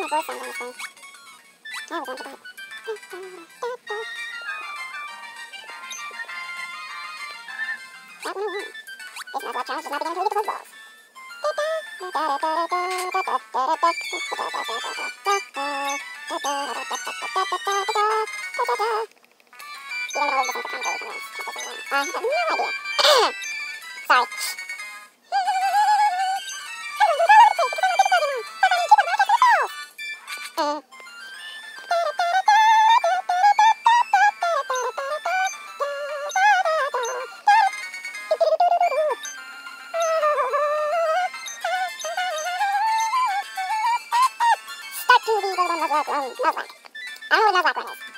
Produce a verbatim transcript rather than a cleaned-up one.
voice sound on this thing. I was going to that. That one I want. This Nuzlocke challenge does not begin until we get the quiz balls. You're gonna hold this one for commentary for this. Check this one out. I have no idea. Sorry. Start to the Nuzlocke run. Nuzlocke. I don't know what Nuzlocke run is.